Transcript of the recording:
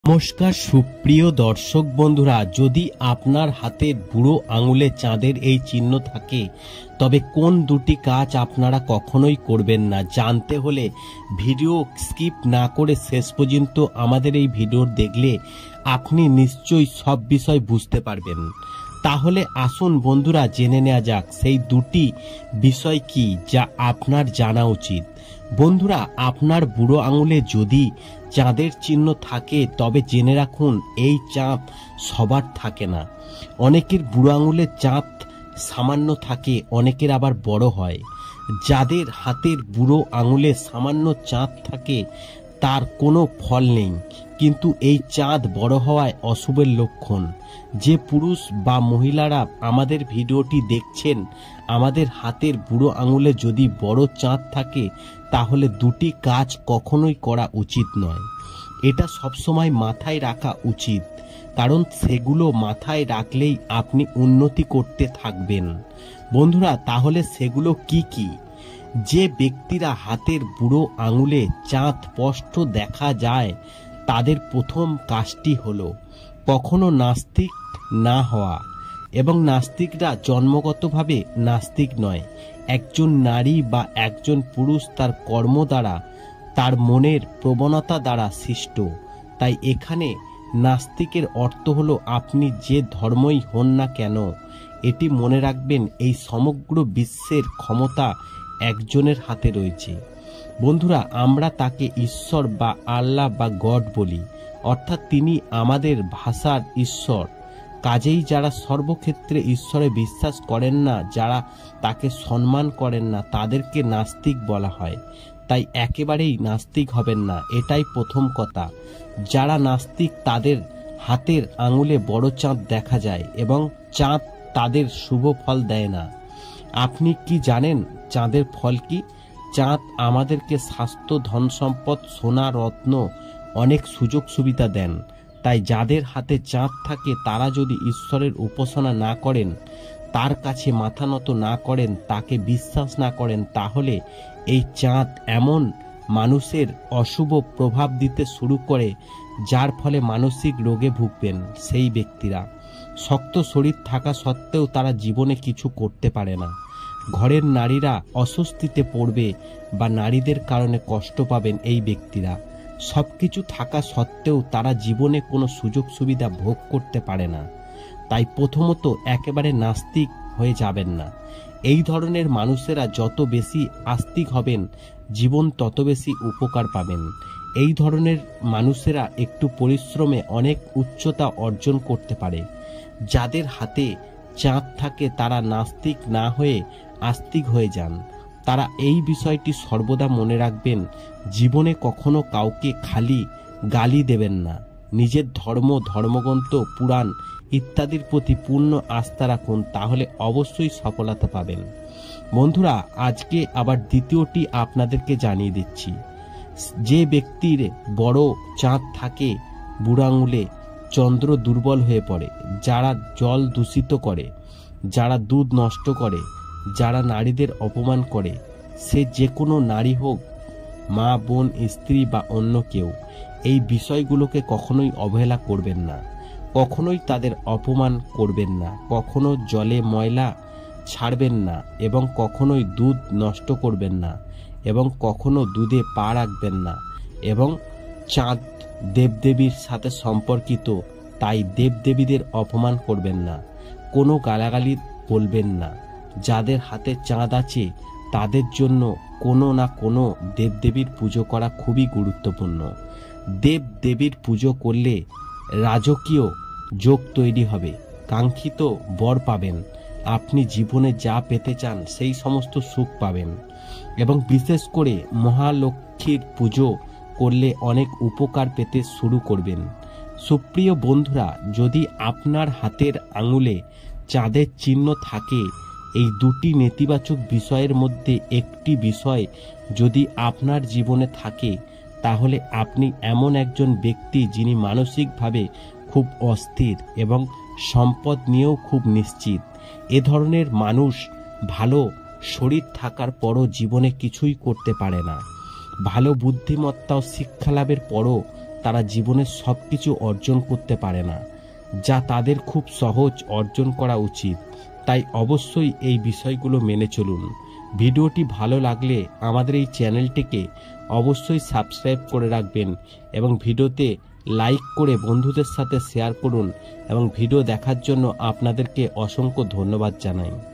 নমস্কার সুপ্রিয় দর্শক বন্ধুরা, যদি আপনার হাতের বুড়ো আঙুলে চাঁদের এই চিহ্ন থাকে তবে কোন দুটি কাজ আপনারা কখনোই করবেন না। জানতে হলে ভিডিও স্কিপ না করে শেষ পর্যন্ত আমাদের এই ভিডিও দেখলে আপনি নিশ্চয়ই সব বিষয় বুঝতে পারবেন। তাহলে আসুন বন্ধুরা, জেনে নেওয়া যাক সেই দুটি বিষয় কি যা আপনার জানা উচিত। বন্ধুরা, আপনার বুড়ো আঙুলে যদি চাঁদের চিহ্ন থাকে তবে জেনে রাখুন এই চাঁদ সবার থাকে না। অনেকের বুড়ো আঙুলে চাঁদ সামান্য থাকে, অনেকের আবার বড় হয়। যাদের হাতের বুড়ো আঙুলে সামান্য চাঁদ থাকে তার কোনো ফল নেই, কিন্তু এই চাঁদ বড় হওয়ায় অশুভের লক্ষণ। যে পুরুষ বা মহিলারা আমাদের ভিডিওটি দেখছেন, আমাদের হাতের বুড়ো আঙুলে যদি বড় চাঁদ থাকে তাহলে দুটি কাজ কখনোই করা উচিত নয়। এটা সবসময় মাথায় রাখা উচিত, কারণ সেগুলো মাথায় রাখলেই আপনি উন্নতি করতে থাকবেন। বন্ধুরা, তাহলে সেগুলো কি কি? যে ব্যক্তিরা হাতের বুড়ো আঙুলে চাঁদ স্পষ্ট দেখা যায় তাদের প্রথম কাজটি হলো কখনো নাস্তিক না হওয়া। এবং নাস্তিকরা জন্মগতভাবে নাস্তিক নয়। একজন নারী বা একজন পুরুষ তার কর্ম দ্বারা, তার মনের প্রবণতা দ্বারা সৃষ্ট। তাই এখানে নাস্তিকের অর্থ হলো আপনি যে ধর্মই হন না কেন, এটি মনে রাখবেন এই সমগ্র বিশ্বের ক্ষমতা একজনের হাতে রয়েছে। বন্ধুরা, আমরা তাকে ঈশ্বর বা আল্লাহ বা গড বলি, অর্থাৎ তিনি আমাদের ভাষার ঈশ্বর। কাজেই যারা সর্বক্ষেত্রে ঈশ্বরে বিশ্বাস করেন না, যারা তাকে সম্মান করেন না, তাদেরকে নাস্তিক বলা হয়। তাই একেবারেই নাস্তিক হবেন না, এটাই প্রথম কথা। যারা নাস্তিক তাদের হাতের আঙুলে বড় চাঁদ দেখা যায় এবং চাঁদ তাদের শুভ ফল দেয় না। আপনি কি জানেন চাঁদের ফল কি? চাঁদ আমাদেরকে স্বাস্থ্য, ধন সম্পদ, সোনা, রত্ন, অনেক সুযোগ সুবিধা দেন। তাই যাদের হাতে চাঁদ থাকে তারা যদি ঈশ্বরের উপাসনা না করেন, তার কাছে মাথা নত না করেন, তাকে বিশ্বাস না করেন, তাহলে এই চাঁদ এমন মানুষের অশুভ প্রভাব দিতে শুরু করে যার ফলে মানসিক রোগে ভুগবেন সেই ব্যক্তিরা। শক্ত শরীর থাকা সত্ত্বেও তারা জীবনে কিছু করতে পারে না। ঘরের নারীরা অস্বস্তিতে পড়বে বা নারীদের কারণে কষ্ট পাবেন এই ব্যক্তিরা। সবকিছু থাকা সত্ত্বেও তারা জীবনে কোনো সুযোগ সুবিধা ভোগ করতে পারে না। তাই প্রথমত একেবারে নাস্তিক হয়ে যাবেন না। এই ধরনের মানুষেরা যত বেশি আস্তিক হবেন, জীবন তত বেশি উপকার পাবেন। এই ধরনের মানুষেরা একটু পরিশ্রমে অনেক উচ্চতা অর্জন করতে পারে। যাদের হাতে চাঁদ থাকে তারা নাস্তিক না হয়ে আস্তিক হয়ে যান। তারা এই বিষয়টি সর্বদা মনে রাখবেন, জীবনে কখনো কাউকে খালি গালি দেবেন না। নিজের ধর্ম, ধর্মগ্রন্থ, পুরাণ ইত্যাদির প্রতি পূর্ণ আস্থা রাখুন, তাহলে অবশ্যই সফলতা পাবেন। বন্ধুরা, আজকে আবার দ্বিতীয়টি আপনাদেরকে জানিয়ে দিচ্ছি। যে ব্যক্তির বড় চাঁদ থাকে বুড়ো আঙুলে, চন্দ্র দুর্বল হয়ে পড়ে, যারা জল দূষিত করে, যারা দুধ নষ্ট করে, যারা নারীদের অপমান করে, সে যে কোনো নারী হোক, মা, বোন, স্ত্রী বা অন্য কেউ, এই বিষয়গুলোকে কখনোই অবহেলা করবেন না। কখনোই তাদের অপমান করবেন না, কখনো জলে ময়লা ছাড়বেন না, এবং কখনোই দুধ নষ্ট করবেন না, এবং কখনো দুধে পা রাখবেন না। এবং চাঁদ দেবদেবীর সাথে সম্পর্কিত, তাই দেবদেবীদের অপমান করবেন না, কোনো গালাগালি বলবেন না। যাদের হাতে চাঁদ আছে তাদের জন্য কোনো না কোনো দেবদেবীর পুজো করা খুবই গুরুত্বপূর্ণ। দেবদেবীর পুজো করলে রাজকীয় যোগ তৈরি হবে, কাঙ্ক্ষিত বর পাবেন, আপনি জীবনে যা পেতে চান সেই সমস্ত সুখ পাবেন। এবং বিশেষ করে মহালক্ষ্মীর পুজো করলে অনেক উপকার পেতে শুরু করবেন। সুপ্রিয় বন্ধুরা, যদি আপনার হাতের আঙুলে চাঁদের চিহ্ন থাকে, এই দুটি নেতিবাচক বিষয়ের মধ্যে একটি বিষয় যদি আপনার জীবনে থাকে, তাহলে আপনি এমন একজন ব্যক্তি যিনি মানসিকভাবে খুব অস্থির এবং সম্পদ নিয়েও খুব নিশ্চিত। এ ধরনের মানুষ ভালো শরীর থাকার পরও জীবনে কিছুই করতে পারে না। ভালো বুদ্ধিমত্তা ও শিক্ষা লাভের পরও তারা জীবনের সব কিছু অর্জন করতে পারে না, যা তাদের খুব সহজ অর্জন করা উচিত। তাই অবশ্যই এই বিষয়গুলো মেনে চলুন। ভিডিওটি ভালো লাগলে আমাদের এই চ্যানেলটিকে অবশ্যই সাবস্ক্রাইব করে রাখবেন এবং ভিডিওতে লাইক করে বন্ধুদের সাথে শেয়ার করুন এবং ভিডিও দেখার জন্য আপনাদেরকে অসংখ্য ধন্যবাদ জানাই।